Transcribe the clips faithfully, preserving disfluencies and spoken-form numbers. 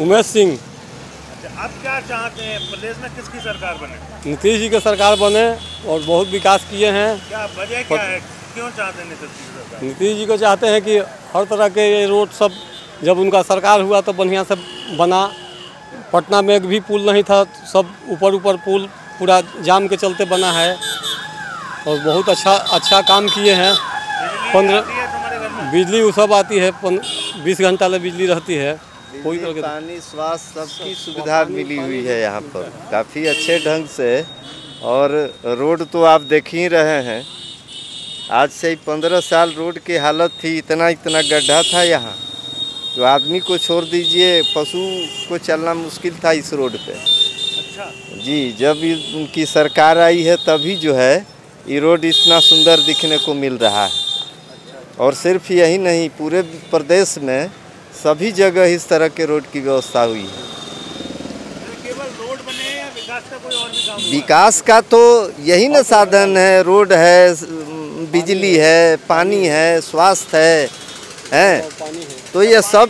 उमेश सिंह। अच्छा, आप क्या चाहते हैं प्रदेश में किसकी सरकार बने? नीतीश जी की सरकार बने और बहुत विकास किए हैं। क्या वजह क्या है, क्यों चाहते हैं नीतीश जी की सरकार? नीतीश जी को चाहते हैं कि हर तरह के ये रोड सब जब उनका सरकार हुआ तो बढ़िया से बना। पटना में एक भी पुल नहीं था, सब ऊपर ऊपर पुल पूरा जाम के चलते बना है और बहुत अच्छा अच्छा काम किए हैं। पंद्रह बिजली वो सब आती है, बीस घंटा ले बिजली रहती है। कोई तरह के पानी स्वास्थ्य सबकी सुविधा मिली हुई है यहाँ पर काफ़ी अच्छे ढंग से। और रोड तो आप देख ही रहे हैं, आज से ही पंद्रह साल रोड की हालत थी, इतना इतना गड्ढा था यहाँ, तो आदमी को छोड़ दीजिए पशु को चलना मुश्किल था इस रोड पे। अच्छा जी, जब उनकी सरकार आई है तभी जो है ये रोड इतना सुंदर दिखने को मिल रहा है। और सिर्फ यही नहीं, पूरे प्रदेश में सभी जगह इस तरह के रोड की व्यवस्था हुई है। केवल रोड बने या विकास का कोई और भी काम हुआ? विकास का तो यही ना साधन है, रोड है, बिजली है, पानी है, स्वास्थ्य है, हैं? तो ये सब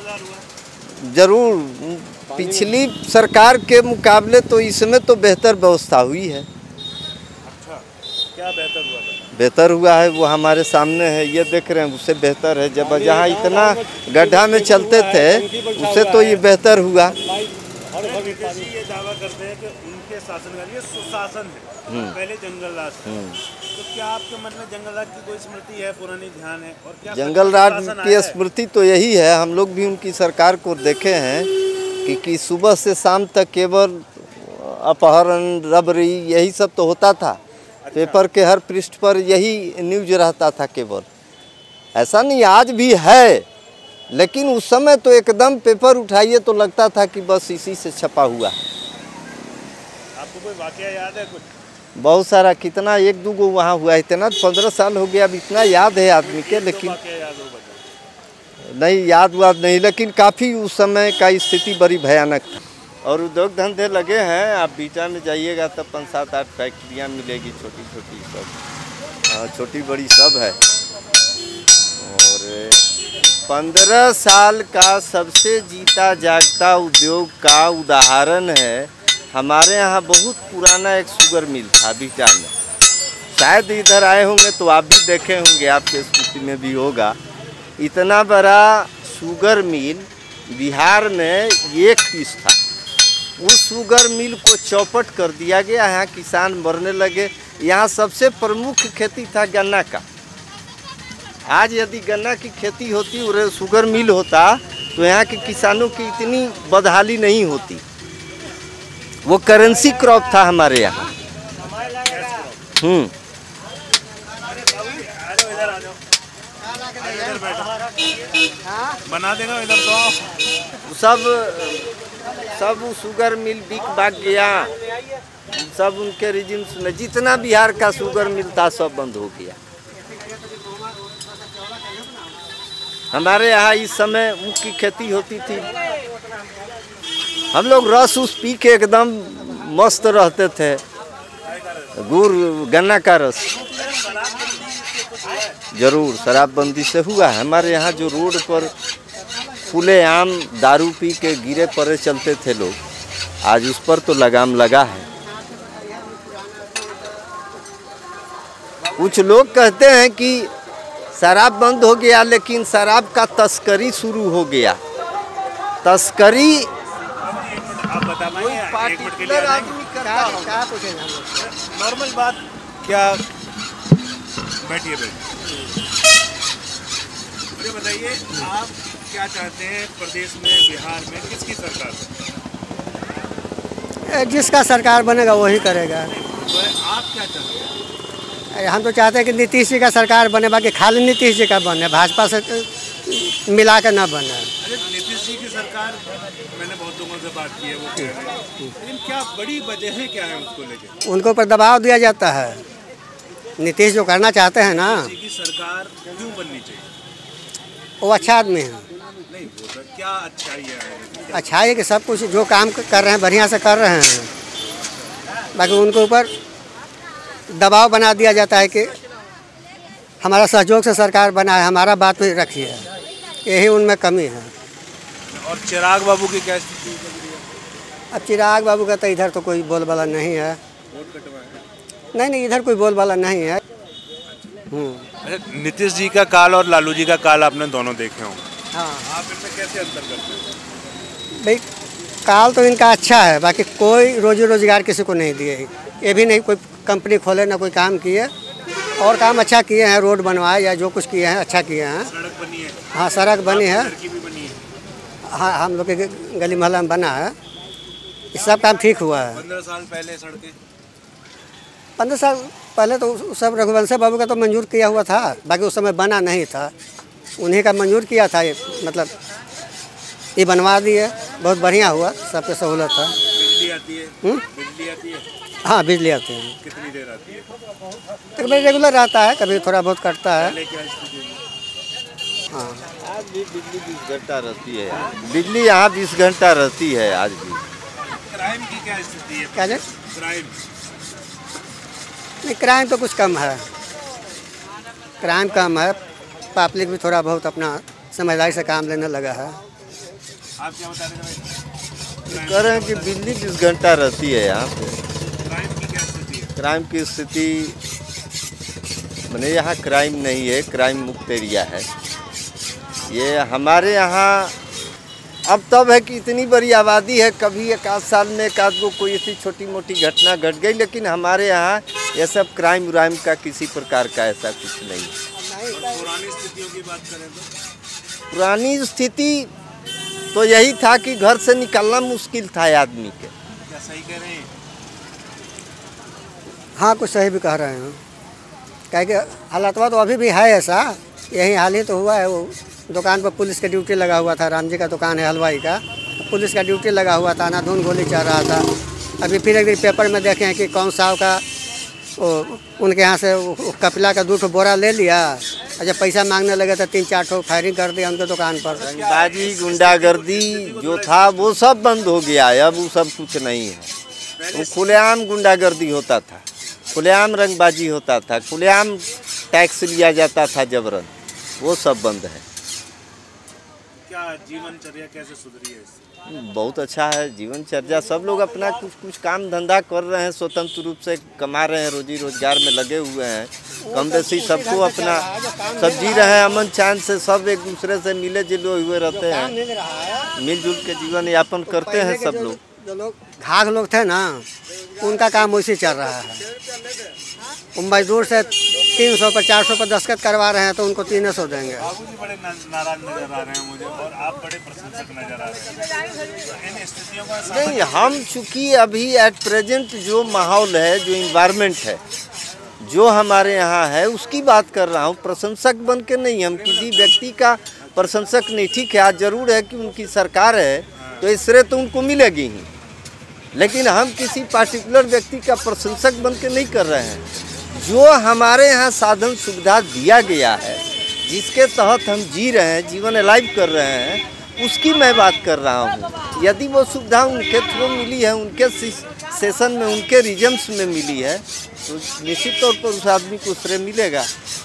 जरूर पिछली सरकार के मुकाबले तो इसमें तो बेहतर व्यवस्था हुई है। अच्छा, क्या बेहतर हुआ था? बेहतर हुआ है वो हमारे सामने है, ये देख रहे हैं, उससे बेहतर है। जब जहाँ इतना गड्ढा में चलते थे उससे तो ये बेहतर हुआ। नीतीश जी ये दावा करते हैं कि उनके शासनकाल ये सुशासन है, पहले जंगल राज था। तो क्या आपके मन में जंगल राज की कोई स्मृति है, पुरानी ध्यान है? और क्या जंगल राज की स्मृति तो यही है, हम लोग भी उनकी सरकार को देखे हैं कि, कि सुबह से शाम तक केवल अपहरण, रबरी यही सब तो होता था। अच्छा। पेपर के हर पृष्ठ पर यही न्यूज रहता था केवल। ऐसा नहीं, आज भी है, लेकिन उस समय तो एकदम पेपर उठाइए तो लगता था कि बस इसी से छपा हुआ है। आपको कोई वाकया याद है कुछ? बहुत सारा, कितना एक दो गो वहाँ हुआ, इतना पंद्रह साल हो गया, अब इतना याद है आदमी के, लेकिन याद हो नहीं याद वाद नहीं, लेकिन काफ़ी उस समय का स्थिति बड़ी भयानक था। और उद्योग धंधे लगे हैं, आप बीटा में जाइएगा तब पाँच सात आठ फैक्ट्रियाँ मिलेगी, छोटी छोटी सब, हाँ छोटी बड़ी सब है। और पंद्रह साल का सबसे जीता जागता उद्योग का उदाहरण है, हमारे यहाँ बहुत पुराना एक शुगर मिल था बीटा में, शायद इधर आए होंगे तो आप भी देखे होंगे, आपके स्कूटी में भी होगा। इतना बड़ा शुगर मिल बिहार में एक पीस था, उस शुगर मिल को चौपट कर दिया गया। यहाँ किसान मरने लगे। यहाँ सबसे प्रमुख खेती था गन्ना का। आज यदि गन्ना की खेती होती और शुगर मिल होता तो यहाँ के किसानों की इतनी बदहाली नहीं होती। वो करेंसी क्रॉप था हमारे यहाँ। हम्म बना देगा इधर तो सब सब शुगर मिल बिक बाग गया, सब उनके रिजिम्स में जितना बिहार का शुगर मिल था सब बंद हो गया। हमारे यहाँ इस समय ऊख की खेती होती थी, हम लोग रस उस पी के एकदम मस्त रहते थे, गुड़ गन्ना का रस। जरूर शराबबंदी से हुआ है। हमारे यहाँ जो रोड पर खुलेआम दारू पी के गिरे पड़े चलते थे लोग, आज उस पर तो लगाम लगा है। कुछ लोग कहते हैं कि शराब बंद हो गया, लेकिन शराब का तस्करी शुरू हो गया। तस्करी आप बता पाएंगे एक मिनट के लिए आदमी करता है, क्या पूछेगा? नॉर्मल बात, क्या बैठिए बैठिए मुझे बताइए, आप क्या चाहते हैं प्रदेश में, बिहार में किसकी सरकार? जिसका सरकार बनेगा वही करेगा। तो आप क्या चाहते हैं? हम तो चाहते हैं कि नीतीश जी का सरकार बने, बाकी खाली नीतीश जी का बने, भाजपा से मिला कर ना बने। अरे नीतीश जी की सरकार, मैंने बहुत लोगों से बात की है, वो कह रहे हैं, लेकिन क्या बड़ी वजह क्या है उसको लेके? उनके ऊपर दबाव दिया जाता है। नीतीश जो करना चाहते हैं ना, की सरकार क्यों बननी चाहिए? वो अच्छा आदमी है। नहीं, वो क्या अच्छाई है? अच्छाई है कि सब कुछ जो काम कर रहे हैं बढ़िया से कर रहे हैं, बाकी उनके ऊपर दबाव बना दिया जाता है कि हमारा सहयोग से सरकार बना है, हमारा बात भी रखिए, यही उनमें कमी है। और चिराग बाबू की क्या स्थिति लग रही है? अब चिराग बाबू का तो इधर तो कोई बोलबाला नहीं है। वोट कटवाए हैं? नहीं नहीं, इधर कोई बोलबाला नहीं है। हम्म। अच्छा, नीतीश जी का काल और लालू जी का काल आपने दोनों देखे होंगे, हाँ आप इनमें कैसे अंतर करते हैं? भाई, काल तो इनका अच्छा है, बाकी कोई रोजी रोजगार किसी को नहीं दिए। ये भी नहीं कोई कंपनी खोले, ना कोई काम किए। और काम अच्छा किए हैं, रोड बनवाए या जो कुछ किए हैं अच्छा किए हैं। सड़क बनी है, हाँ सड़क बनी है, सड़क भी बनी है, हाँ हम लोग के गली मोहल्ला में बना है। ये सब काम ठीक हुआ है। पंद्रह साल पहले सड़कें पंद्रह साल पहले तो उस सब रघुवंश बाबू का तो मंजूर किया हुआ था, बाकी उस समय बना नहीं था। उन्हीं का मंजूर किया था, ये मतलब ये बनवा दिए, बहुत बढ़िया हुआ, सबके सहूलत था। बिजली आती है? हुँ? बिजली आती है? हाँ बिजली आती है, कितनी देर आती है? कभी रेगुलर आता है, कभी थोड़ा बहुत कटता है। पहले क्या स्थिति थी? हाँ आज भी बिजली बीस घंटा रहती है यहाँ। बिजली यहाँ बीस घंटा रहती है आज भी। क्राइम की क्या स्थिति है? क्या जी? क्राइम नहीं, क्राइम तो कुछ कम है, क्राइम कम है। पब्लिक भी थोड़ा बहुत अपना समझदारी से काम लेने लगा है। आप क्या बता रहे थे? कह रहे हैं कि बिजली बीस घंटा रहती है यहाँ पे। क्राइम की क्या स्थिति है? क्राइम की स्थिति मैंने यहाँ क्राइम नहीं है, क्राइम मुक्त एरिया है ये हमारे यहाँ। अब तब है कि इतनी बड़ी आबादी है, कभी एक आध साल में एक आध को कोई ऐसी छोटी मोटी घटना घट गई, लेकिन हमारे यहाँ ये सब क्राइम व्राइम का किसी प्रकार का ऐसा कुछ नहीं है। और पुरानी स्थितियों की बात करें तो पुरानी स्थिति तो यही था कि घर से निकलना मुश्किल था आदमी के। क्या सही कह रहे हैं? हाँ कुछ सही भी कह रहे हैं, क्या कि हालातवा तो अभी भी है ऐसा। यही हाल ही तो हुआ है, वो दुकान पर पुलिस का ड्यूटी लगा हुआ था, राम जी का दुकान है हलवाई का, पुलिस का ड्यूटी लगा हुआ था, अंधाधुंध गोली चल रहा था। अभी फिर एक दिन पेपर में देखे हैं कि कौन साहब का वो उनके यहाँ से वो कपिला का दो ठो बोरा ले लिया, और जब पैसा मांगने लगे तो तीन चार ठो फायरिंग कर दिया उनके दुकान पर। रंगबाजी गुंडागर्दी जो था वो सब बंद हो गया है, अब वो सब कुछ नहीं है। वो खुलेआम गुंडागर्दी होता था, खुलेआम रंगबाजी होता था, खुलेआम टैक्स लिया जाता था जबरन, वो सब बंद है। क्या जीवनचर्या कैसे सुधरी है इससे? बहुत अच्छा है जीवनचर्या, सब लोग अपना कुछ कुछ काम धंधा कर रहे हैं, स्वतंत्र रूप से कमा रहे हैं, रोजी रोजगार में लगे हुए हैं। कम बेसी सबको अपना सब जी रहे हैं अमन चैन से, सब एक दूसरे से मिले जुले हुए रहते हैं, मिलजुल के जीवन यापन करते हैं सब लोग। जो लोग घाघ लोग थे ना, उनका काम वैसे चल रहा है। वो मजदूर से तीन सौ पर चार सौ पर दस्तखत करवा रहे हैं तो उनको तीन सौ देंगे। बाबूजी बड़े ना- नाराज नजर आ रहे हैं मुझे, और आप बड़े प्रशंसक नजर आ रहे हैं। तो इन स्थितियों का सामना- नहीं, हम चूँकि अभी एट प्रेजेंट जो माहौल है, जो इन्वायरमेंट है, जो हमारे यहाँ है, उसकी बात कर रहा हूँ। प्रशंसक बन के नहीं, हम किसी व्यक्ति का प्रशंसक नहीं। ठीक है, आज जरूर है कि उनकी सरकार है तो इस श्रेय तो उनको मिलेगी ही, लेकिन हम किसी पार्टिकुलर व्यक्ति का प्रशंसक बन के नहीं कर रहे हैं। जो हमारे यहाँ साधन सुविधा दिया गया है, जिसके तहत हम जी रहे हैं, जीवन लाइव कर रहे हैं, उसकी मैं बात कर रहा हूँ। यदि वो सुविधा उनके थ्रू मिली है, उनके सेशन में, उनके रीजन्स में मिली है, तो निश्चित तौर पर उस आदमी को श्रेय मिलेगा।